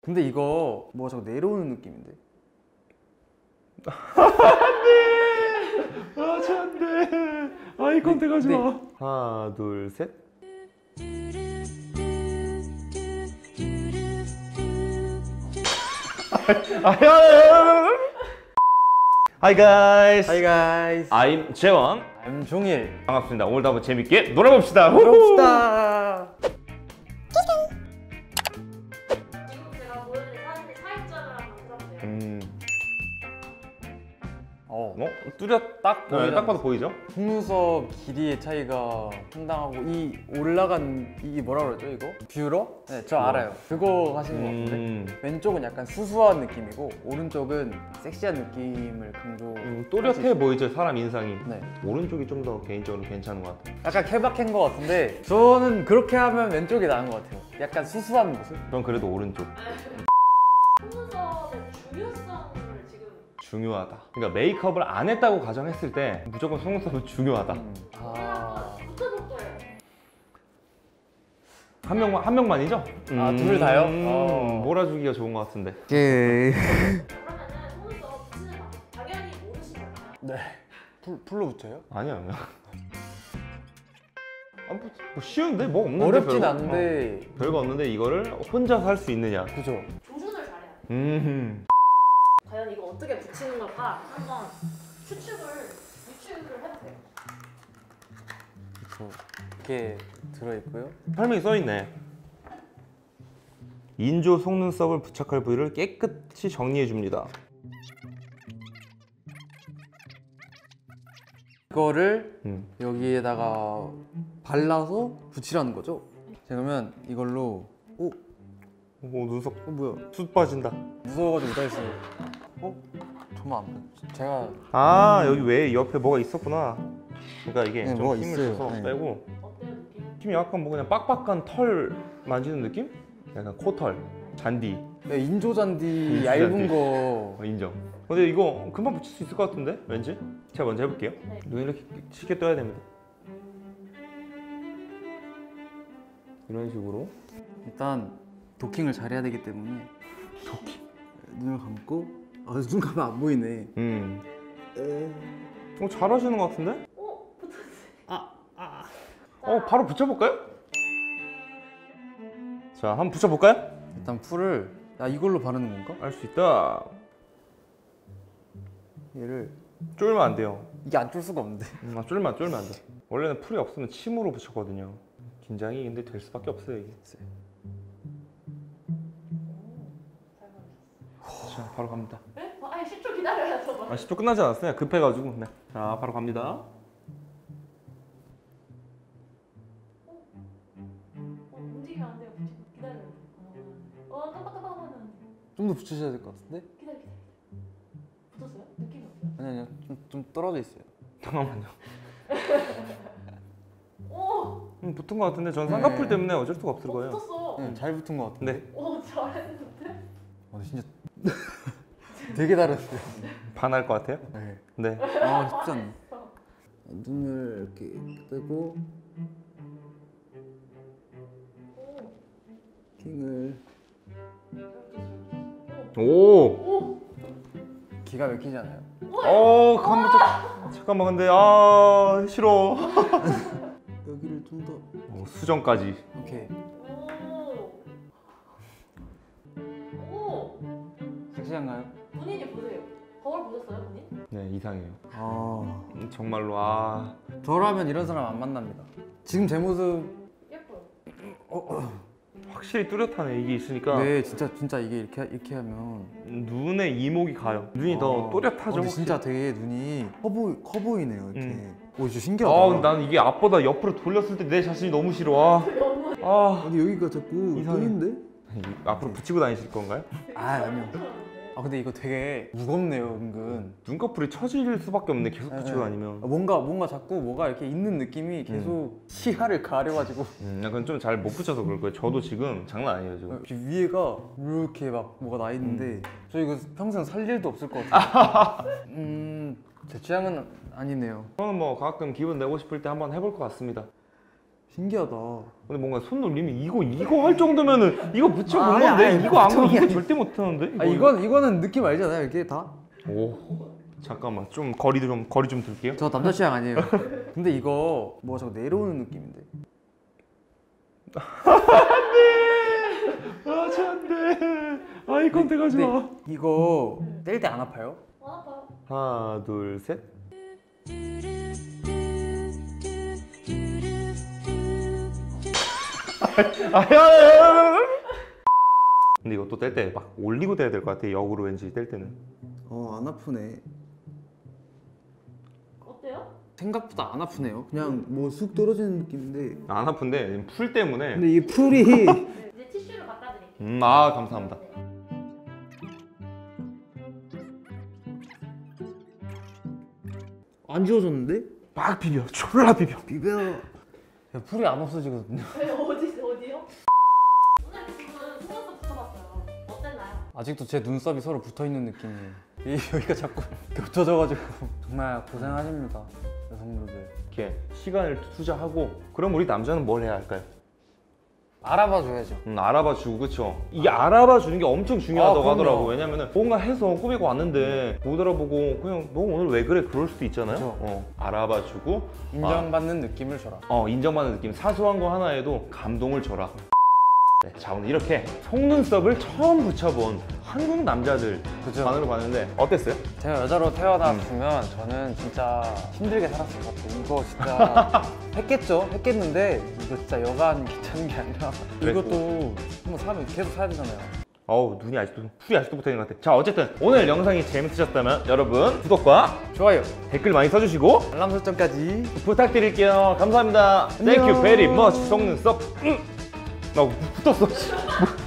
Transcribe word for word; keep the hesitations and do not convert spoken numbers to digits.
근데 이거 뭐 자꾸 내려오는 느낌인데? 안돼! 아, 저 안돼! 아이 컨택 하지 마. 하나, 둘, 셋. Hi guys. Hi guys. I'm 재원. I'm 종일. 반갑습니다. 오늘도 한번 재밌게 놀아봅시다. 놀아봅시다. 지금 제가 보여드린 사진이 사육자를 한번 찾아보세요. 음. 어. 어? 뚜렷 딱, 네, 딱 봐도 보이죠? 속눈썹 길이의 차이가 상당하고 이 올라간 이게 뭐라 그러죠 이거? 뷰러? 네, 저 알아요. 그거 하시는 것 같은데 음. 왼쪽은 약간 수수한 느낌이고 오른쪽은 섹시한 느낌을 강조. 음, 또렷해 보이죠, 사람 인상이. 네. 오른쪽이 좀 더 개인적으로 괜찮은 것 같아요. 약간 케바케인 것 같은데 저는 그렇게 하면 왼쪽이 나은 것 같아요. 약간 수수한 모습? 전 그래도 오른쪽. 속눈썹의 중요성을 지금 중요하다. 그러니까 메이크업을 안 했다고 가정했을 때 무조건 속눈썹은 중요하다. 음. 아... 아. 붙여볼 거예요. 한 명만 한 명만이죠? 아, 둘 다요? 음, 어. 몰아주기가 좋은 것 같은데. 오케이. 그러면은 속눈썹 붙이는 방법 당연히 모르시잖아요. 네. 풀, 풀로 붙여요? 아니야, 아니야. 아, 뭐, 뭐 쉬운데? 뭐 없는데? 어렵진 별거? 않은데. 어, 별거 없는데 이거를 혼자서 할 수 있느냐? 그죠? 조준을 잘해야 돼요. 음. 과연 이거 어떻게 붙이는 걸까? 한번 추측을, 유추를 해보세요. 그쵸. 이렇게 들어있고요. 설명이 써있네. 인조 속눈썹을 부착할 부위를 깨끗이 정리해줍니다. 이거를 음. 여기에다가 발라서 붙이라는 거죠? 자, 그러면 이걸로 오! 오, 눈썹 어, 뭐야? 숱 빠진다. 무서워가지고 못하겠어요. 어? 정말 안 돼. 제가 아, 여기 왜 옆에 뭐가 있었구나. 그러니까 이게 네, 좀 뭐가 힘을 있어요. 줘서 네. 빼고. 어때요, 느낌? 힘이 약간 뭐 그냥 빡빡한 털 만지는 느낌? 약간 코털, 잔디. 네, 인조잔디 인조잔디. 얇은 거 어, 인정. 근데 이거 금방 붙일 수 있을 것 같은데? 왠지? 제가 먼저 해볼게요. 네. 눈 이렇게 쉽게 떠야 됩니다. 이런 식으로. 일단 도킹을 잘해야 되기 때문에 도킹 눈을 감고 아, 눈 감으면 안 보이네. 음. 에... 어, 잘하시는 것 같은데? 어? 붙었어요. 아, 아. 어, 바로 붙여볼까요? 자, 한번 붙여볼까요? 일단 풀을 아 이걸로 바르는 건가? 알 수 있다. 얘를 쫄면 안 돼요. 이게 안 쫄 수가 없는데. 음, 아, 쫄면, 쫄면 안 돼. 원래는 풀이 없으면 침으로 붙였거든요. 긴장이 근데 될 수밖에 없어요, 이게. 자, 바로 갑니다. 네? 어, 아니 십 초 기다려야죠. 아, 십 초 끝나지 않았어요. 급해가지고. 네. 자, 바로 갑니다. 어, 움직이면 안 돼요. 기다려요. 어, 깜빡깜빡하면 좀 더 붙이셔야 될 것 같은데? 기다려, 기다려. 붙었어요? 느낌이 어때요? 아니 아니요 좀, 좀 떨어져 있어요. 잠깐만요. 오! 음, 붙은 것 같은데 전 쌍꺼풀 네. 때문에 어쩔 수가 없을 어, 거예요. 붙었어. 네, 잘 붙은 것 같은데. 네. 오, 잘했는데? 아 진짜 되게 다르세요. 반할 것 같아요? 네. 네. 아 쉽지 않네. 눈을 이렇게 뜨고 오, 킹을 오! 오! 기가 막히지 않아요? 어, 한번 좀 잠깐만 근데 아 싫어. 여기를 좀 더 어, 수정까지. 오케이 오! 오! 섹시한가요? 본인이 보세요. 거울 보셨어요, 본인? 네, 이상해요. 아 음, 정말로 아. 저라면 이런 사람 안 만납니다. 지금 제 모습 예뻐요. 확실히 뚜렷하네 이게 있으니까. 네 진짜 진짜 이게 이렇게 이렇게 하면 눈에 이목이 가요. 눈이 더 아, 또렷하죠. 어, 근데 확실히. 진짜 되게 눈이 커 보이 커 보이네요 이렇게. 음. 오 진짜 신기하다. 아, 나는 이게 앞보다 옆으로 돌렸을 때 내 자신이 너무 싫어. 아, 아. 근데 여기가 자꾸 이상해. 뜨는데? 앞으로 붙이고 다니실 건가요? 아 아니요. 아 근데 이거 되게 무겁네요 은근. 눈꺼풀이 처질 수밖에 없네. 계속 네, 붙이고 네. 다니면. 뭔가 뭔가 자꾸 뭐가 이렇게 있는 느낌이 계속 시야를 가려가지고 음, 약간 좀 잘 못 붙여서 그럴 거예요. 저도 지금 장난 아니에요 지금. 이렇게 위에가 이렇게 막 뭐가 나 있는데 저 이거 평생 살 일도 없을 것 같아요. 음제 취향은 아니네요. 저는 뭐 가끔 기분 내고 싶을 때 한번 해볼 것 같습니다. 신기하다. 근데 뭔가 손 놀림이 이거 이거 할 정도면은 이거 붙여 본 아, 건데 아니, 아니, 이거 안 그러면 보통이 이거 아니- 절대 못 하는데. 아 이건 이거는 느낌 알잖아요. 이게 다. 오 잠깐만 좀 거리도 좀 거리 좀 둘게요. 저 남자 취향 아니에요. 근데 이거 뭐 자꾸 내려오는 느낌인데. 아저 안돼. 아이 컨택 하지 마. 근데 이거 뗄 때 안 아파요? 안 아파요. 하나 둘 셋. 아야. 근데 이거 또 뗄 때 막 올리고 떼야 될 것 같아. 역으로 왠지 뗄 때는. 어 안 아프네. 어때요? 생각보다 안 아프네요. 그냥 뭐 쑥 떨어지는 느낌인데. 안 아픈데 풀 때문에. 근데 이 풀이 네, 이제 티슈를 갖다 드릴게요. 음, 아 감사합니다. 안 지워졌는데? 막 비벼. 졸라 비벼. 비벼. 야, 풀이 안 없어지거든요. 네, 어디 어디요? 오늘 지금 속눈썹 붙여봤어요. 어땠나요? 아직도 제 눈썹이 서로 붙어 있는 느낌이에요. 이 여기가 자꾸 겹쳐져가지고 정말 고생하십니다, 여성분들. 이렇게 시간을 투자하고 그럼 우리 남자는 뭘 해야 할까요? 알아봐 줘야죠. 음, 알아봐 주고 그쵸? 이게 알아봐 주는 게 엄청 중요하다고 아, 하더라고. 그럼요. 왜냐면은 뭔가 해서 꾸미고 왔는데 못 알아보고 그냥 너 오늘 왜 그래? 그럴 수도 있잖아요. 그쵸. 어, 알아봐 주고 인정받는 느낌을 줘라. 어, 인정받는 느낌. 사소한 거 하나에도 감동을 줘라. 네, 자 오늘 이렇게 속눈썹을 처음 붙여본 한국 남자들 그죠. 반으로 봤는데 어땠어요? 제가 여자로 태어났으면 저는 진짜 힘들게 살았을 것 같아요. 이거 진짜 했겠죠? 했겠는데 이거 진짜 여간 괜찮은 게 아니라 그랬고. 이것도 한번 사면 계속 사야 되잖아요. 어우 눈이 아직도 풀이 아직도 붙어 있는 것 같아. 자 어쨌든 오늘 영상이 재밌으셨다면 여러분 구독과 좋아요. 댓글 많이 써주시고 알람 설정까지. 부탁드릴게요. 감사합니다. 안녕. Thank you very much. 속눈썹. 음. 나 붙었어.